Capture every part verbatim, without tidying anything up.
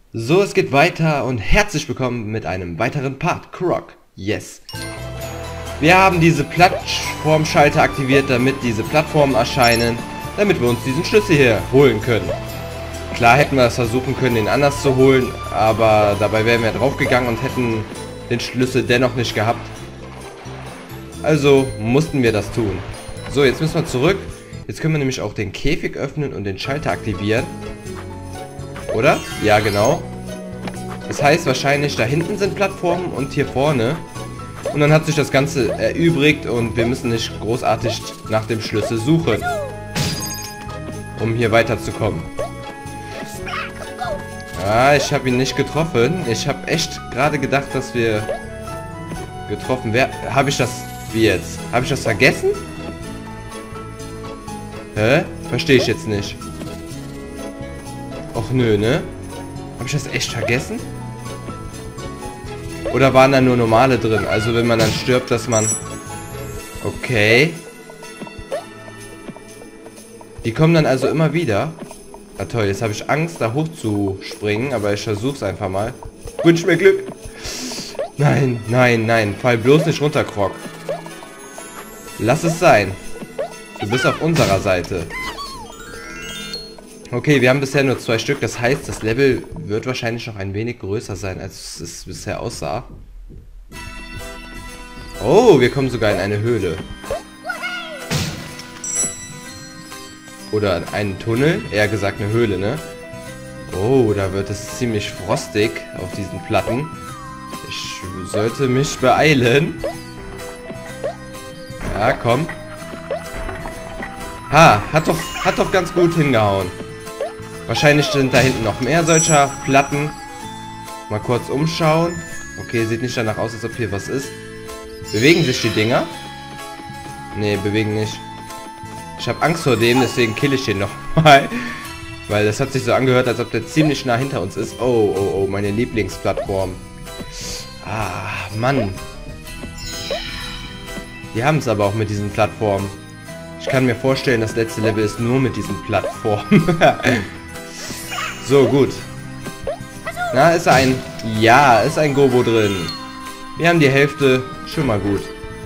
So, es geht weiter und herzlich willkommen mit einem weiteren Part. Croc, yes. Wir haben diese Plattformschalter aktiviert, damit diese Plattformen erscheinen, damit wir uns diesen Schlüssel hier holen können. Klar hätten wir es versuchen können, den anders zu holen, aber dabei wären wir draufgegangen und hätten den Schlüssel dennoch nicht gehabt. Also mussten wir das tun. So, jetzt müssen wir zurück. Jetzt können wir nämlich auch den Käfig öffnen und den Schalter aktivieren. Oder? Ja, genau. Das heißt wahrscheinlich, da hinten sind Plattformen und hier vorne. Und dann hat sich das Ganze erübrigt und wir müssen nicht großartig nach dem Schlüssel suchen, um hier weiterzukommen. Ah, ich habe ihn nicht getroffen. Ich habe echt gerade gedacht, dass wir getroffen werden. Habe ich das... Wie jetzt? Habe ich das vergessen? Hä? Verstehe ich jetzt nicht. Och nö, ne? Habe ich das echt vergessen? Oder waren da nur normale drin? Also wenn man dann stirbt, dass man... Okay. Die kommen dann also immer wieder. Na toll, jetzt habe ich Angst, da hochzuspringen, aber ich versuche es einfach mal. Wünsch mir Glück. Nein, nein, nein. Fall bloß nicht runter, Croc. Lass es sein. Du bist auf unserer Seite. Okay, wir haben bisher nur zwei Stück. Das heißt, das Level wird wahrscheinlich noch ein wenig größer sein, als es bisher aussah. Oh, wir kommen sogar in eine Höhle. Oder in einen Tunnel. Eher gesagt eine Höhle, ne? Oh, da wird es ziemlich frostig auf diesen Platten. Ich sollte mich beeilen. Ja, komm. Ha, hat doch, hat doch ganz gut hingehauen. Wahrscheinlich sind da hinten noch mehr solcher Platten. Mal kurz umschauen. Okay, sieht nicht danach aus, als ob hier was ist. Bewegen sich die Dinger? Nee, bewegen nicht. Ich habe Angst vor dem, deswegen kill ich den nochmal. Weil das hat sich so angehört, als ob der ziemlich nah hinter uns ist. Oh, oh, oh, meine Lieblingsplattform. Ah, Mann. Die haben es aber auch mit diesen Plattformen. Ich kann mir vorstellen, das letzte Level ist nur mit diesen Plattformen. So, gut. Na, ist ein... Ja, ist ein Gobo drin. Wir haben die Hälfte. Schon mal gut.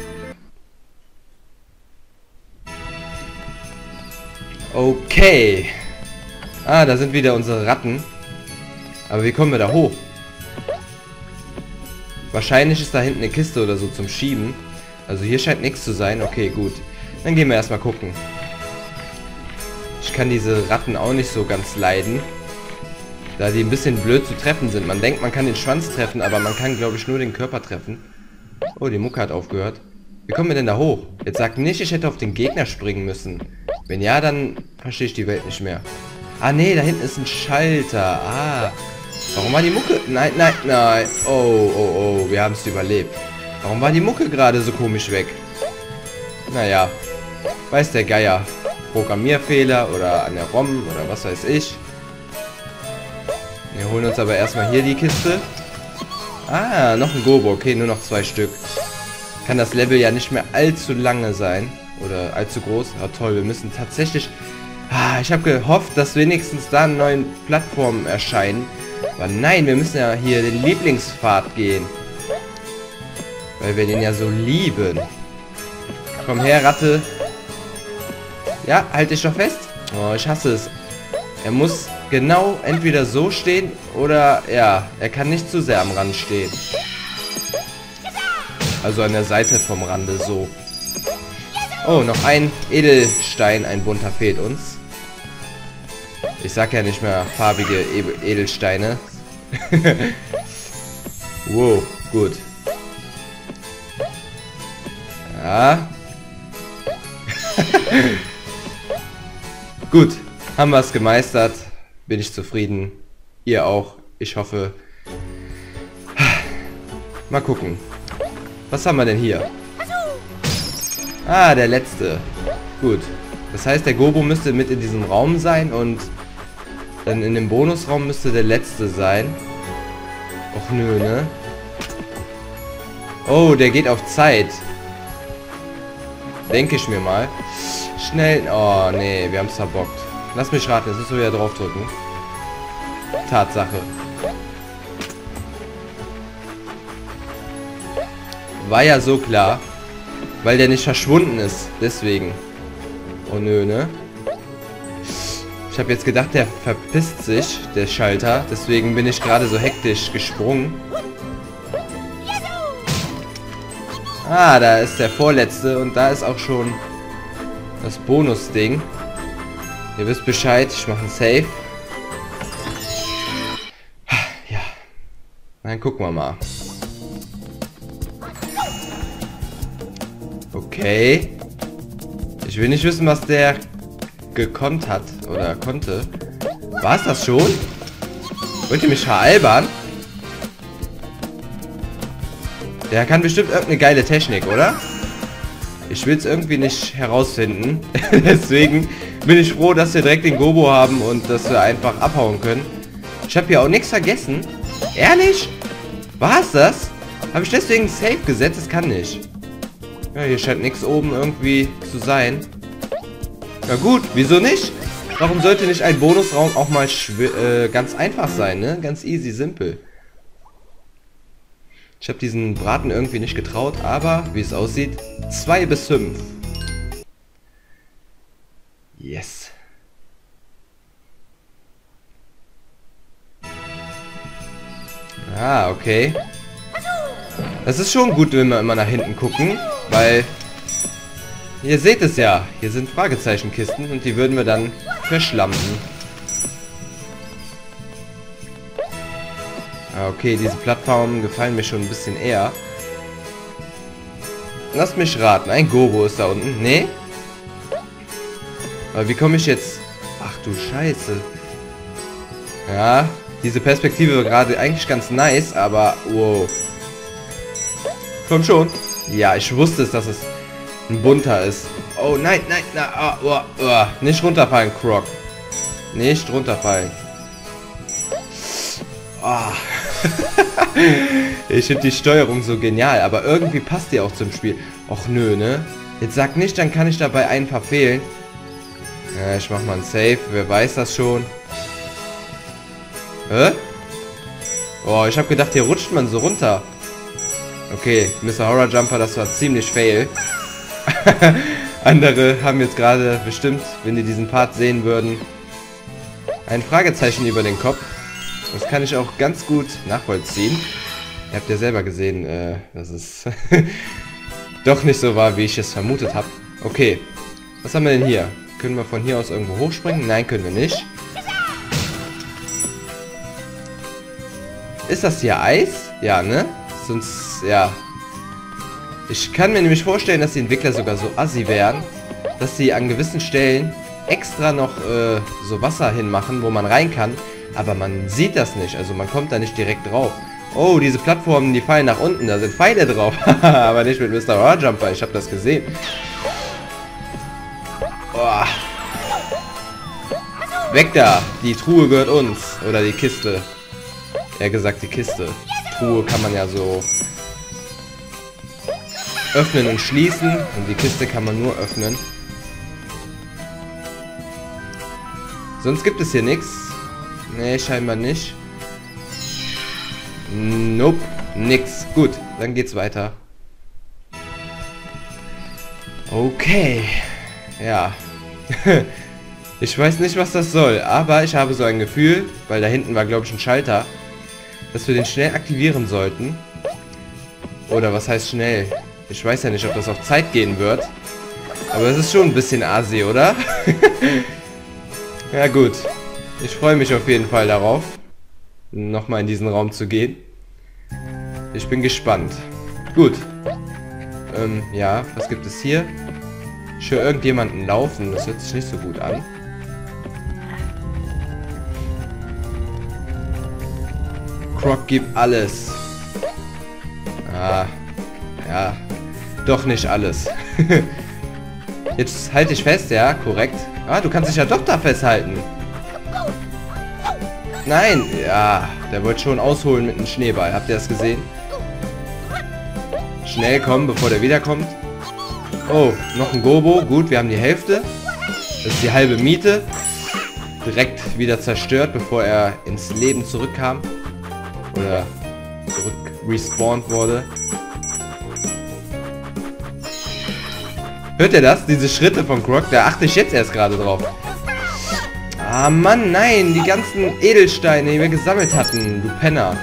Okay. Ah, da sind wieder unsere Ratten. Aber wie kommen wir da hoch? Wahrscheinlich ist da hinten eine Kiste oder so zum Schieben. Also hier scheint nichts zu sein. Okay, gut. Dann gehen wir erstmal gucken. Ich kann diese Ratten auch nicht so ganz leiden. Da die ein bisschen blöd zu treffen sind. Man denkt, man kann den Schwanz treffen, aber man kann, glaube ich, nur den Körper treffen. Oh, die Mucke hat aufgehört. Wie kommen wir denn da hoch? Jetzt sagt nicht, ich hätte auf den Gegner springen müssen. Wenn ja, dann verstehe ich die Welt nicht mehr. Ah, nee, da hinten ist ein Schalter. Ah. Warum war die Mucke... Nein, nein, nein. Oh, oh, oh. Wir haben es überlebt. Warum war die Mucke gerade so komisch weg? Naja. Weiß der Geier. Programmierfehler oder an der ROM oder was weiß ich. Wir holen uns aber erstmal hier die Kiste. Ah, noch ein Gobo. Okay, nur noch zwei Stück. Kann das Level ja nicht mehr allzu lange sein. Oder allzu groß. Ah, toll, wir müssen tatsächlich... Ah, ich habe gehofft, dass wenigstens da neue Plattformen erscheinen. Aber nein, wir müssen ja hier den Lieblingspfad gehen. Weil wir den ja so lieben. Komm her, Ratte. Ja, halt dich doch fest. Oh, ich hasse es. Er muss genau entweder so stehen oder, ja, er kann nicht zu sehr am Rand stehen. Also an der Seite vom Rande, so. Oh, noch ein Edelstein, ein bunter fehlt uns. Ich sag ja nicht mehr farbige e Edelsteine. Wow, gut. Ja. Gut, haben wir es gemeistert. Bin ich zufrieden. Ihr auch. Ich hoffe. Mal gucken. Was haben wir denn hier? Ah, der letzte. Gut. Das heißt, der Gobo müsste mit in diesem Raum sein und dann in dem Bonusraum müsste der letzte sein. Och nö, ne? Oh, der geht auf Zeit. Denke ich mir mal. Schnell. Oh, nee, wir haben es verbockt. Lass mich raten, jetzt müssen wir wieder draufdrücken. Tatsache. War ja so klar. Weil der nicht verschwunden ist. Deswegen. Oh nö, ne? Ich habe jetzt gedacht, der verpisst sich, der Schalter. Deswegen bin ich gerade so hektisch gesprungen. Ah, da ist der vorletzte. Und da ist auch schon das Bonus-Ding. Ihr wisst Bescheid. Ich mache ein Save. Ja. Dann gucken wir mal. Okay. Ich will nicht wissen, was der gekonnt hat. Oder konnte. War es das schon? Wollt ihr mich veralbern? Der kann bestimmt irgendeine geile Technik, oder? Ich will es irgendwie nicht herausfinden. Deswegen bin ich froh, dass wir direkt den Gobo haben und dass wir einfach abhauen können. Ich habe hier auch nichts vergessen. Ehrlich? War es das? Habe ich deswegen Safe gesetzt? Das kann nicht. Ja, hier scheint nichts oben irgendwie zu sein. Ja gut, wieso nicht? Warum sollte nicht ein Bonusraum auch mal äh, ganz einfach sein, ne? Ganz easy, simpel. Ich habe diesen Braten irgendwie nicht getraut, aber wie es aussieht, zwei bis fünf. Yes. Ah, okay. Das ist schon gut, wenn wir immer nach hinten gucken, weil ihr seht es ja, hier sind Fragezeichenkisten und die würden wir dann verschlampen. Okay, diese Plattformen gefallen mir schon ein bisschen eher. Lasst mich raten, ein Gobo ist da unten. Nee? Aber wie komme ich jetzt... Ach du Scheiße. Ja, diese Perspektive war gerade eigentlich ganz nice, aber wow. Komm schon. Ja, ich wusste es, dass es ein bunter ist. Oh nein, nein, nein. Oh, oh, oh. Nicht runterfallen, Croc. Nicht runterfallen. Oh. Ich finde die Steuerung so genial, aber irgendwie passt die auch zum Spiel. Och nö, ne? Jetzt sag nicht, dann kann ich dabei einen verfehlen. Ja, ich mach mal ein Save, wer weiß das schon. Hä? Oh, ich habe gedacht, hier rutscht man so runter. Okay, Mister Horror Jumper, das war ziemlich fail. Andere haben jetzt gerade bestimmt, wenn die diesen Part sehen würden, ein Fragezeichen über den Kopf. Das kann ich auch ganz gut nachvollziehen. Ihr habt ja selber gesehen, äh, dass es doch nicht so war, wie ich es vermutet habe. Okay, was haben wir denn hier? Können wir von hier aus irgendwo hochspringen? Nein, können wir nicht. Ist das hier Eis? Ja, ne? Sonst, ja. Ich kann mir nämlich vorstellen, dass die Entwickler sogar so assi wären, dass sie an gewissen Stellen extra noch äh, so Wasser hinmachen, wo man rein kann. Aber man sieht das nicht, also man kommt da nicht direkt drauf. Oh, diese Plattformen, die fallen nach unten, da sind Pfeile drauf. Aber nicht mit Mister Horror Jumper, ich habe das gesehen. Oh. Weg da, die Truhe gehört uns. Oder die Kiste. Eher gesagt die Kiste. Truhe kann man ja so öffnen und schließen. Und die Kiste kann man nur öffnen. Sonst gibt es hier nichts. Nee, scheinbar nicht. Nope, nix. Gut, dann geht's weiter. Okay. Ja. Ich weiß nicht, was das soll, aber ich habe so ein Gefühl, weil da hinten war, glaube ich, ein Schalter, dass wir den schnell aktivieren sollten. Oder was heißt schnell? Ich weiß ja nicht, ob das auf Zeit gehen wird. Aber es ist schon ein bisschen assi, oder? Ja gut. Ich freue mich auf jeden Fall darauf, nochmal in diesen Raum zu gehen. Ich bin gespannt. Gut. Ähm, ja, was gibt es hier? Ich höre irgendjemanden laufen, das hört sich nicht so gut an. Croc gibt alles. Ah, ja, doch nicht alles. Jetzt halte ich fest, ja, korrekt. Ah, du kannst dich ja doch da festhalten. Nein, ja, der wollte schon ausholen mit einem Schneeball. Habt ihr das gesehen? Schnell kommen, bevor der wiederkommt. Oh, noch ein Gobo. Gut, wir haben die Hälfte. Das ist die halbe Miete. direkt wieder zerstört, bevor er ins Leben zurückkam. Oder zurück respawned wurde. Hört ihr das? Diese Schritte von Croc? Da achte ich jetzt erst gerade drauf. Ah Mann, nein, die ganzen Edelsteine, die wir gesammelt hatten, du Penner.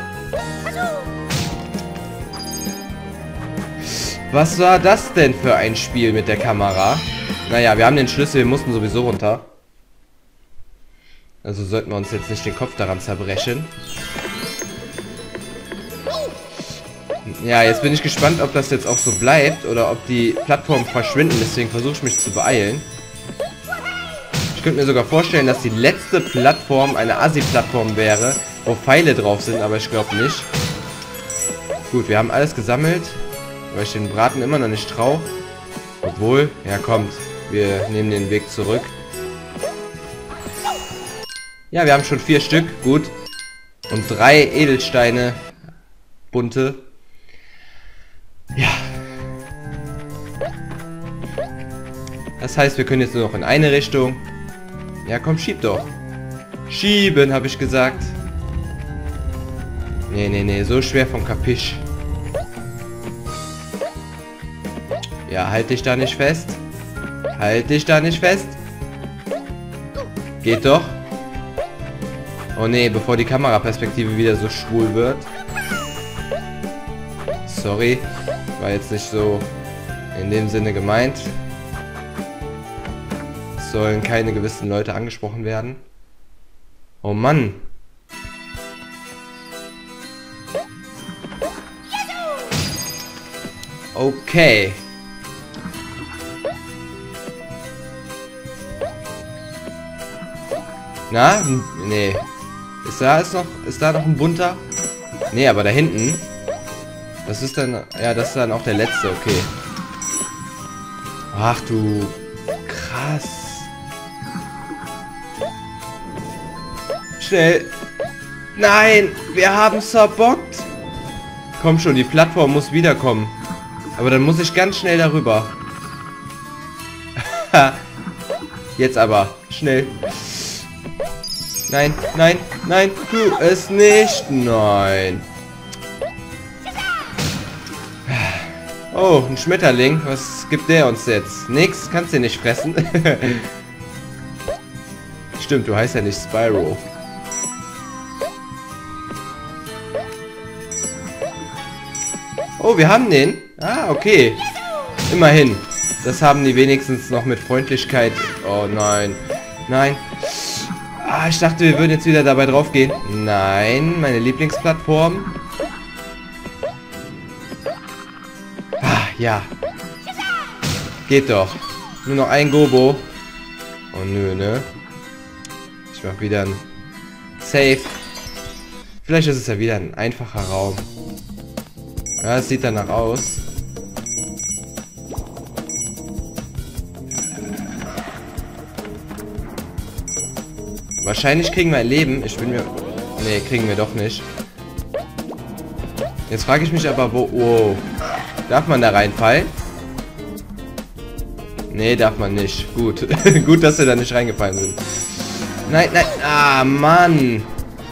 Was war das denn für ein Spiel mit der Kamera? Naja, wir haben den Schlüssel, wir mussten sowieso runter. Also sollten wir uns jetzt nicht den Kopf daran zerbrechen. Ja, jetzt bin ich gespannt, ob das jetzt auch so bleibt oder ob die Plattformen verschwinden. Deswegen versuche ich mich zu beeilen. Ich könnte mir sogar vorstellen, dass die letzte Plattform eine Assi-Plattform wäre, wo Pfeile drauf sind, aber ich glaube nicht. Gut, wir haben alles gesammelt, weil ich den Braten immer noch nicht traue. Obwohl, ja kommt, wir nehmen den Weg zurück. Ja, wir haben schon vier Stück, gut. Und drei Edelsteine, bunte. Ja. Das heißt, wir können jetzt nur noch in eine Richtung. Ja, komm, schieb doch. Schieben, habe ich gesagt. Nee, nee, nee, so schwer vom Kapisch. Ja, halt dich da nicht fest. Halt dich da nicht fest. Geht doch. Oh nee, bevor die Kameraperspektive wieder so schwul wird. Sorry. War jetzt nicht so in dem Sinne gemeint. Es sollen keine gewissen Leute angesprochen werden. Oh Mann. Okay. Na? Nee. Ist da ist noch ist da noch ein bunter? Nee, aber da hinten. Das ist dann ja, das ist dann auch der letzte, okay. Ach du krass. Schnell. Nein, wir haben verbockt. Komm schon, die Plattform muss wiederkommen. Aber dann muss ich ganz schnell darüber. Jetzt aber. Schnell. Nein, nein, nein, tu es nicht. Nein. Oh, ein Schmetterling. Was gibt der uns jetzt? Nix, kannst du nicht fressen. Stimmt, du heißt ja nicht Spyro. Oh, wir haben den. Ah, okay. Immerhin. Das haben die wenigstens noch mit Freundlichkeit. Oh nein. Nein. Ah, ich dachte, wir würden jetzt wieder dabei drauf gehen. Nein, meine Lieblingsplattform. Ah, ja. Geht doch. Nur noch ein Gobo. Oh nö, ne? Ich mach wieder ein Safe. Vielleicht ist es ja wieder ein einfacher Raum. Ja, es sieht danach aus. Wahrscheinlich kriegen wir ein Leben. Ich bin mir... Nee, kriegen wir doch nicht. Jetzt frage ich mich aber, wo... Wow. Darf man da reinfallen? Nee, darf man nicht. Gut. Gut, dass wir da nicht reingefallen sind. Nein, nein. Ah, Mann.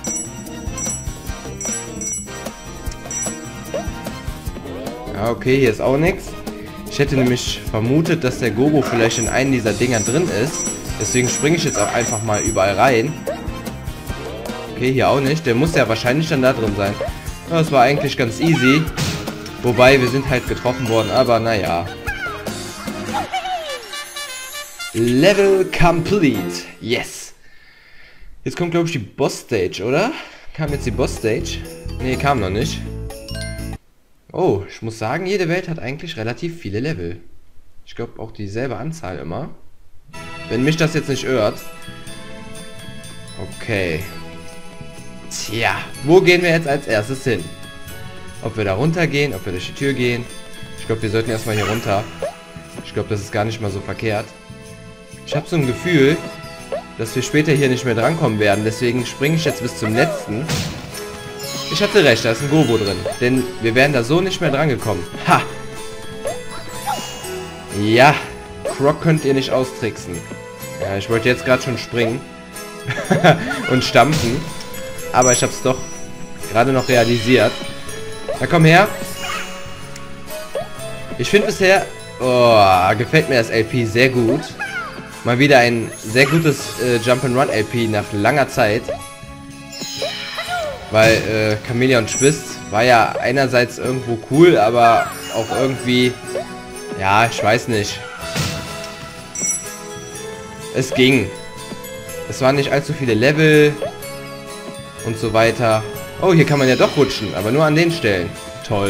Ja, okay, hier ist auch nichts. Ich hätte nämlich vermutet, dass der Gobo vielleicht in einem dieser Dinger drin ist. Deswegen springe ich jetzt auch einfach mal überall rein. Okay, hier auch nicht. Der muss ja wahrscheinlich dann da drin sein. Das war eigentlich ganz easy. Wobei, wir sind halt getroffen worden, aber naja. Level complete. Yes. Jetzt kommt, glaube ich, die Boss-Stage, oder? Kam jetzt die Boss-Stage? Nee, kam noch nicht. Oh, ich muss sagen, jede Welt hat eigentlich relativ viele Level. Ich glaube auch dieselbe Anzahl immer. Wenn mich das jetzt nicht irrt. Okay. Tja, wo gehen wir jetzt als erstes hin? Ob wir da runter gehen, ob wir durch die Tür gehen. Ich glaube, wir sollten erstmal hier runter. Ich glaube, das ist gar nicht mal so verkehrt. Ich habe so ein Gefühl, dass wir später hier nicht mehr drankommen werden. Deswegen springe ich jetzt bis zum letzten. Ich hatte recht, da ist ein Gobo drin. Denn wir wären da so nicht mehr dran gekommen. Ha! Ja, Croc könnt ihr nicht austricksen. Ja, ich wollte jetzt gerade schon springen. und stampfen. Aber ich habe es doch gerade noch realisiert. Na komm her. Ich finde bisher, oh, gefällt mir das L P sehr gut. Mal wieder ein sehr gutes äh, Jump'n'Run L P nach langer Zeit. Weil äh, Chameleon Twist war ja einerseits irgendwo cool, aber auch irgendwie, ja, ich weiß nicht. Es ging. Es waren nicht allzu viele Level und so weiter. Oh, hier kann man ja doch rutschen, aber nur an den Stellen. Toll.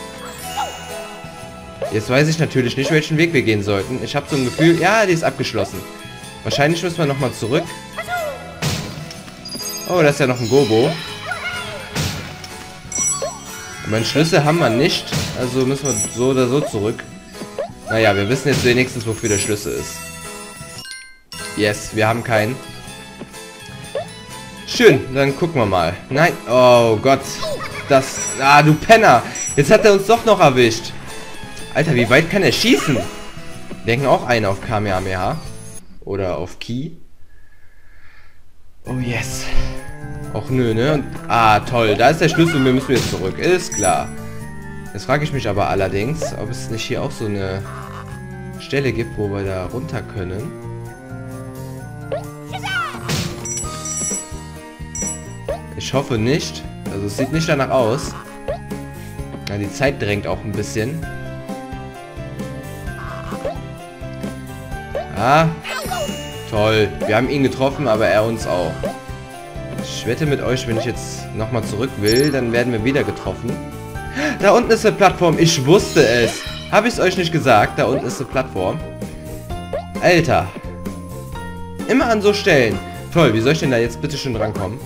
Jetzt weiß ich natürlich nicht, welchen Weg wir gehen sollten. Ich habe so ein Gefühl, ja, die ist abgeschlossen. Wahrscheinlich müssen wir nochmal zurück. Oh, da ist ja noch ein Gobo. Aber einen Schlüssel haben wir nicht, also müssen wir so oder so zurück. Naja, wir wissen jetzt wenigstens, wofür der Schlüssel ist. Yes, wir haben keinen. Schön, dann gucken wir mal. Nein, oh Gott. Das, ah, du Penner. Jetzt hat er uns doch noch erwischt. Alter, wie weit kann er schießen? Denken auch einen auf Kamehameha. Oder auf Ki. Oh yes. Och nö, ne? Und, ah, toll. Da ist der Schlüssel und wir müssen jetzt zurück. Ist klar. Jetzt frage ich mich aber allerdings, ob es nicht hier auch so eine Stelle gibt, wo wir da runter können. Ich hoffe nicht. Also es sieht nicht danach aus. Ja, die Zeit drängt auch ein bisschen. Ah, toll. Wir haben ihn getroffen, aber er uns auch. Ich wette mit euch, wenn ich jetzt nochmal zurück will, dann werden wir wieder getroffen. Da unten ist eine Plattform. Ich wusste es. Habe ich es euch nicht gesagt? Da unten ist eine Plattform. Alter. Immer an so Stellen. Toll, wie soll ich denn da jetzt bitte schön drankommen?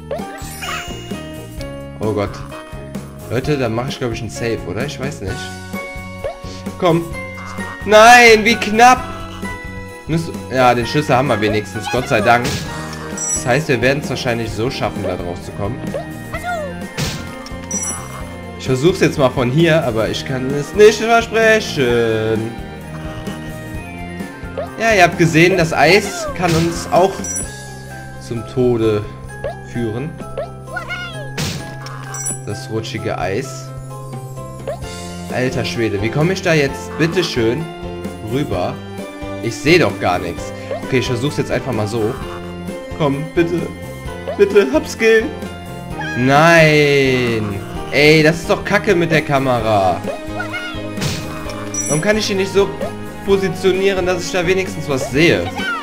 Oh Gott. Leute, da mache ich glaube ich einen Save, oder? Ich weiß nicht. Komm. Nein, wie knapp. Ja, den Schlüssel haben wir wenigstens, Gott sei Dank. Das heißt, wir werden es wahrscheinlich so schaffen, da drauf zu kommen. Ich versuche es jetzt mal von hier, aber ich kann es nicht versprechen. Ja, ihr habt gesehen, das Eis kann uns auch zum Tode führen. Das rutschige Eis. Alter Schwede, wie komme ich da jetzt bitteschön rüber? Ich sehe doch gar nichts. Okay, ich versuche es jetzt einfach mal so. Komm, bitte. Bitte, hab Skill. Nein. Ey, das ist doch Kacke mit der Kamera. Warum kann ich ihn nicht so positionieren, dass ich da wenigstens was sehe?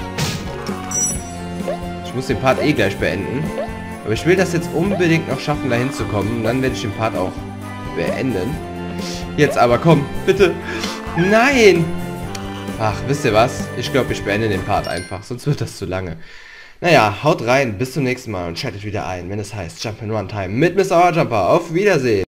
Ich muss den Part eh gleich beenden. Aber ich will das jetzt unbedingt noch schaffen, da hinzukommen. Dann werde ich den Part auch beenden. Jetzt aber, komm, bitte. Nein. Ach, wisst ihr was? Ich glaube, ich beende den Part einfach, sonst wird das zu lange. Naja, haut rein, bis zum nächsten Mal und schaltet wieder ein, wenn es heißt Jump'n'Run Time mit Mister Ourjumper. Auf Wiedersehen!